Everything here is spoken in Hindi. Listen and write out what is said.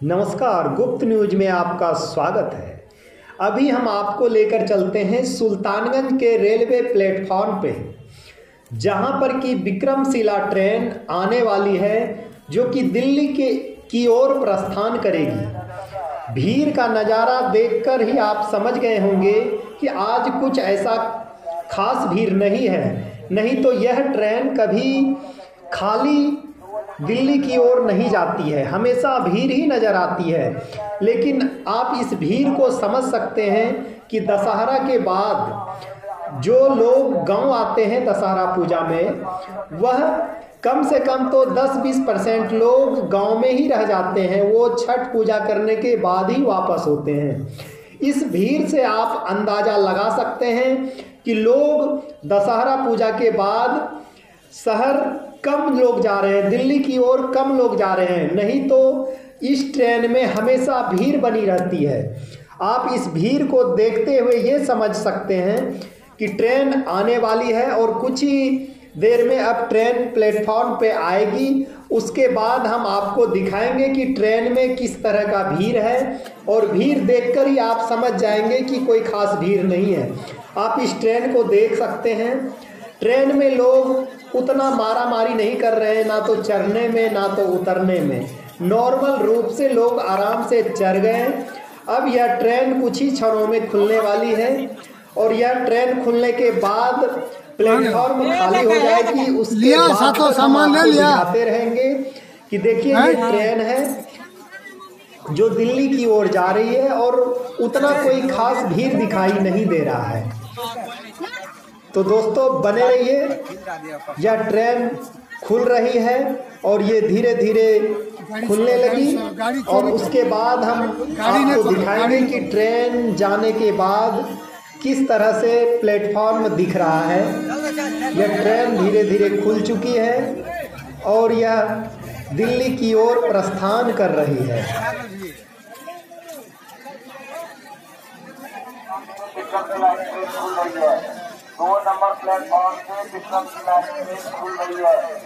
नमस्कार, गुप्त न्यूज में आपका स्वागत है। अभी हम आपको लेकर चलते हैं सुल्तानगंज के रेलवे प्लेटफॉर्म पे, जहां पर कि विक्रमशिला ट्रेन आने वाली है, जो कि दिल्ली की ओर प्रस्थान करेगी। भीड़ का नज़ारा देखकर ही आप समझ गए होंगे कि आज कुछ ऐसा खास भीड़ नहीं है, नहीं तो यह ट्रेन कभी खाली दिल्ली की ओर नहीं जाती है, हमेशा भीड़ ही नज़र आती है। लेकिन आप इस भीड़ को समझ सकते हैं कि दशहरा के बाद जो लोग गांव आते हैं दशहरा पूजा में, वह कम से कम तो 10-20% लोग गांव में ही रह जाते हैं। वो छठ पूजा करने के बाद ही वापस होते हैं। इस भीड़ से आप अंदाज़ा लगा सकते हैं कि लोग दशहरा पूजा के बाद शहर कम लोग जा रहे हैं, दिल्ली की ओर कम लोग जा रहे हैं, नहीं तो इस ट्रेन में हमेशा भीड़ बनी रहती है। आप इस भीड़ को देखते हुए ये समझ सकते हैं कि ट्रेन आने वाली है और कुछ ही देर में अब ट्रेन प्लेटफॉर्म पे आएगी। उसके बाद हम आपको दिखाएंगे कि ट्रेन में किस तरह का भीड़ है, और भीड़ देखकर ही आप समझ जाएंगे कि कोई खास भीड़ नहीं है। आप इस ट्रेन को देख सकते हैं। ट्रेन में लोग उतना मारा मारी नहीं कर रहे हैं, ना तो चढ़ने में ना तो उतरने में। नॉर्मल रूप से लोग आराम से चढ़ गए। अब यह ट्रेन कुछ ही क्षणों में खुलने वाली है, और यह ट्रेन खुलने के बाद प्लेटफॉर्म खाली हो जाएगी। उसके बाद सामान दिखाते रहेंगे कि देखिए ये ट्रेन है जो दिल्ली की ओर जा रही है, और उतना कोई खास भीड़ दिखाई नहीं दे रहा है। तो दोस्तों बने रहिए, यह ट्रेन खुल रही है और ये धीरे धीरे खुलने लगी, और उसके बाद हम आपको दिखाएंगे कि ट्रेन जाने के बाद किस तरह से प्लेटफॉर्म दिख रहा है। यह ट्रेन धीरे धीरे खुल चुकी है और यह दिल्ली की ओर प्रस्थान कर रही है। 2 नंबर प्लेटफॉर्म से विक्रमशिला ट्रेन खुल रही है।